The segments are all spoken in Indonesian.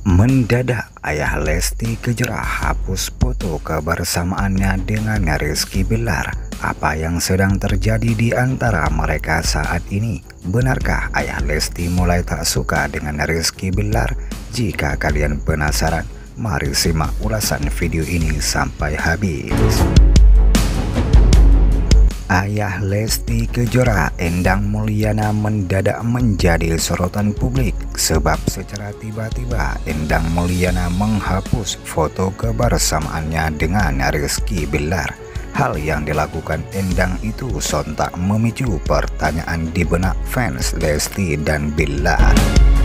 Mendadak ayah Lesti Kejora hapus foto kebersamaannya dengan Rizky Bilar. Apa yang sedang terjadi di antara mereka saat ini? Benarkah ayah Lesti mulai tak suka dengan Rizky Bilar? Jika kalian penasaran, mari simak ulasan video ini sampai habis. Ayah Lesti Kejora, Endang Mulyana, mendadak menjadi sorotan publik sebab secara tiba-tiba Endang Mulyana menghapus foto kebersamaannya dengan Rizky Bilar. Hal yang dilakukan Endang itu sontak memicu pertanyaan di benak fans Lesti dan Bilar.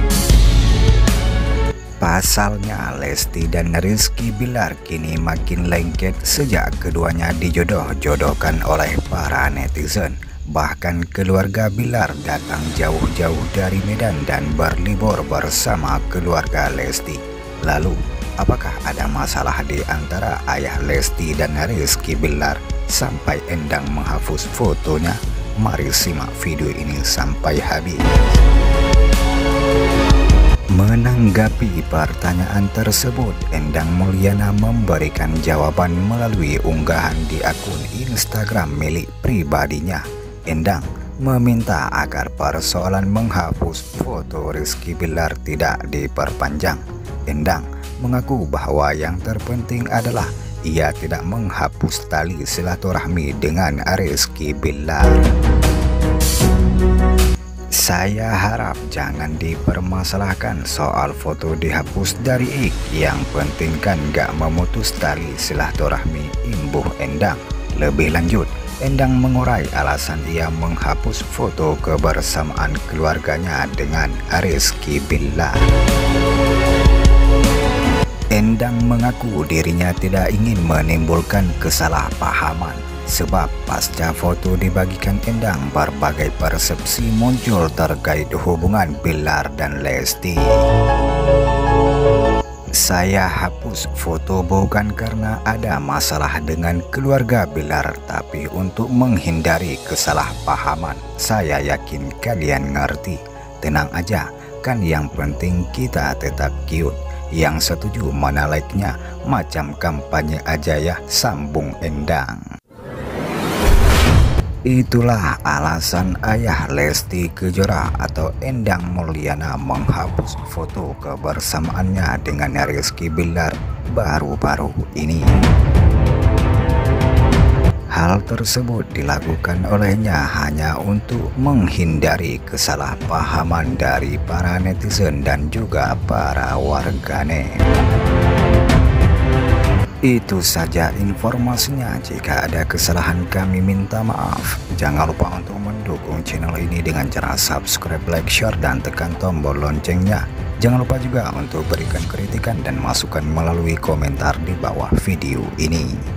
Pasalnya, Lesti dan Rizky Bilar kini makin lengket sejak keduanya dijodoh-jodohkan oleh para netizen. Bahkan keluarga Bilar datang jauh-jauh dari Medan dan berlibur bersama keluarga Lesti. Lalu, apakah ada masalah di antara ayah Lesti dan Rizky Bilar sampai Endang menghapus fotonya? Mari simak video ini sampai habis. Menanggapi pertanyaan tersebut, Endang Mulyana memberikan jawaban melalui unggahan di akun Instagram milik pribadinya. Endang meminta agar persoalan menghapus foto Rizky Bilar tidak diperpanjang. Endang mengaku bahwa yang terpenting adalah ia tidak menghapus tali silaturahmi dengan Rizky Bilar. Saya harap jangan dipermasalahkan soal foto dihapus dari ik. Yang penting kan gak memutus tali silaturahmi, imbuh Endang. Lebih lanjut, Endang mengurai alasan ia menghapus foto kebersamaan keluarganya dengan Rizky Bilar. Endang mengaku dirinya tidak ingin menimbulkan kesalahpahaman. Sebab pasca foto dibagikan Endang, berbagai persepsi muncul terkait hubungan Bilar dan Lesti. Saya hapus foto bukan karena ada masalah dengan keluarga Bilar, tapi untuk menghindari kesalahpahaman. Saya yakin kalian ngerti. Tenang aja, kan yang penting kita tetap cute. Yang setuju mana like-nya, macam kampanye aja ya, sambung Endang. Itulah alasan ayah Lesti Kejora atau Endang Mulyana menghapus foto kebersamaannya dengan Rizky Bilar baru-baru ini. Hal tersebut dilakukan olehnya hanya untuk menghindari kesalahpahaman dari para netizen dan juga para warganet. Itu saja informasinya. Jika ada kesalahan kami minta maaf. Jangan lupa untuk mendukung channel ini dengan cara subscribe, like, share, dan tekan tombol loncengnya. Jangan lupa juga untuk berikan kritikan dan masukan melalui komentar di bawah video ini.